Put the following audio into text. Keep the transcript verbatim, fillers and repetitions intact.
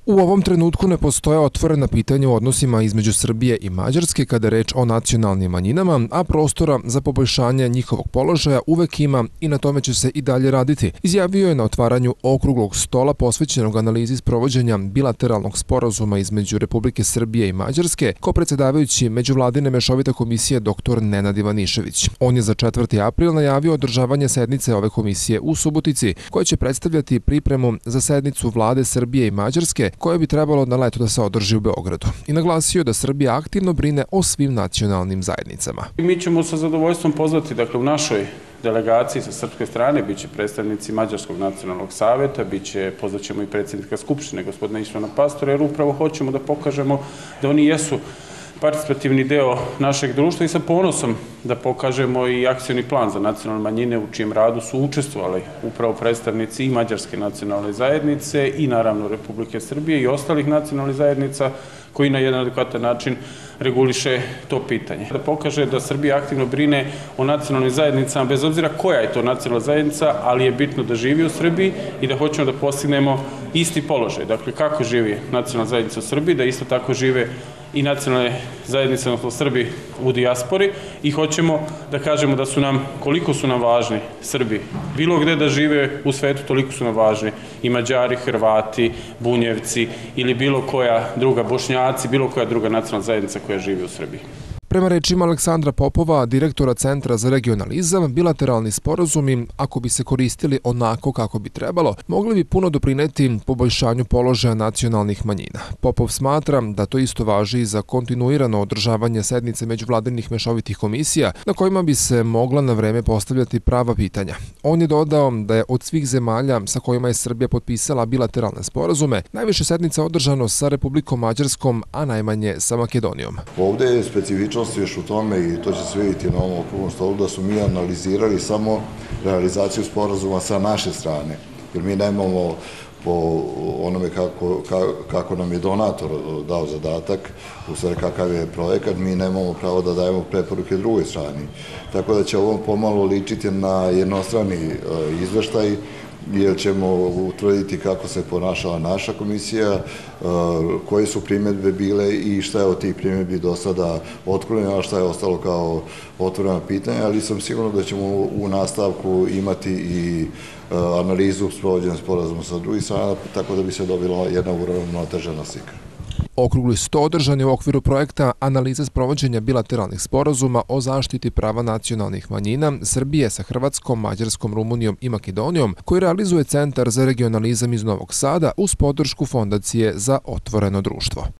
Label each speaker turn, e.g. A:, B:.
A: U ovom trenutku ne postoje otvorena pitanja u odnosima između Srbije i Mađarske kada je reč o nacionalnim manjinama, a prostora za poboljšanje njihovog položaja uvek ima i na tome će se i dalje raditi, izjavio je na otvaranju okruglog stola posvećenog analizi sprovođenja bilateralnog sporazuma između Republike Srbije i Mađarske, ko predsjedavajući Međuvladine mešovite komisije dr Nenad Ivanišević. On je za četvrti april najavio održavanje sednice ove komisije u Subotici, koja će predstavljati pripremu za sednicu vlade Srbije i Mađarske, koje bi trebalo na leto da se održi u Beogradu. I naglasio da Srbija aktivno brine o svim nacionalnim zajednicama.
B: Mi ćemo sa zadovoljstvom pozvati, dakle u našoj delegaciji sa srpske strane biće predstavnici Mađarskog nacionalnog saveta, biće, pozvaćemo i predsjednika Skupštine, gospodina Ištvana Pastora, jer upravo hoćemo da pokažemo da oni jesu participativni deo našeg društva i sa ponosom da pokažemo i akcioni plan za nacionalne manjine u čijem radu su učestvovali upravo predstavnici i Mađarske nacionalne zajednice i naravno Republike Srbije i ostalih nacionalnih zajednica koji na jedan adekvatan način reguliše to pitanje. Da pokaže da Srbija aktivno brine o nacionalnim zajednicama, bez obzira koja je to nacionalna zajednica, ali je bitno da živi u Srbiji i da hoćemo da postignemo isti položaj. Dakle, kako živi nacionalna zajednica u Srbiji, da isto tako žive i nacionalne zajednice, odnosno Srbi u dijaspori, i hoćemo da kažemo da su nam, koliko su nam važni Srbi. Bilo gde da žive u svetu, toliko su nam važni i Mađari, Hrvati, Bunjevci ili bilo koja druga, Bošnjaci, bilo koja druga nacionalna zajednica koja živi u Srbiji.
A: Prema rečima Aleksandra Popova, direktora Centra za regionalizam, bilateralni sporazumi, ako bi se koristili onako kako bi trebalo, mogli bi puno doprineti poboljšanju položaja nacionalnih manjina. Popov smatra da to isto važi i za kontinuirano održavanje sednice međuvladinih mešovitih komisija, na kojima bi se mogla na vreme postavljati prava pitanja. On je dodao da je od svih zemalja sa kojima je Srbija potpisala bilateralne sporazume, najviše sednica održano sa Republikom Mađarskom, a najmanje sa Makedonijom.
C: Ovde je specifičnost još u tome, i to će se vidjeti na ovom okruglom stolu, da su mi analizirali samo realizaciju sporazuma sa naše strane, jer mi nemamo po onome kako, kako nam je donator dao zadatak, u stvari kakav je projekat, mi nemamo pravo da dajemo preporuke drugoj strani. Tako da će ovo pomalo ličiti na jednostrani izveštaj, jer ćemo utvrditi kako se ponašala naša komisija, koje su primjedbe bile i šta je od tih primjedbi do sada otklonjeno, a šta je ostalo kao otvorena pitanja, ali sam sigurno da ćemo u nastavku imati i analizu sprovođenja sporazuma sa drugih strana, tako da bi se dobila jedna uravnotežena slika.
A: Okrugli sto održan je u okviru projekta analize sprovođenja bilateralnih sporazuma o zaštiti prava nacionalnih manjina Srbije sa Hrvatskom, Mađarskom, Rumunijom i Makedonijom, koji realizuje Centar za regionalizam iz Novog Sada uz podršku Fondacije za otvoreno društvo.